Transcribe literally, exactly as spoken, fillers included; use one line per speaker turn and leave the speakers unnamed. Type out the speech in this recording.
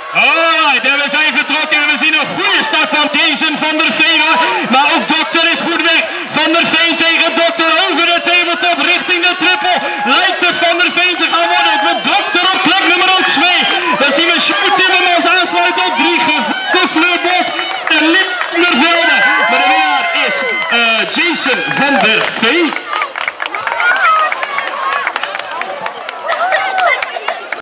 Alright, en we zijn vertrokken en we zien een goede start van Jason van der Veen. Maar ook Dokter is goed weg. Van der Veen tegen Dokter over de tabletop richting de triple. Lijkt het Van der Veen te gaan worden. Met Dokter op plek nummer twee. Dan zien we Sjoerd Timmermans aansluiten op drie. De Fleurbot en Lindervelde. Maar de winnaar is uh, Jason van der Veen.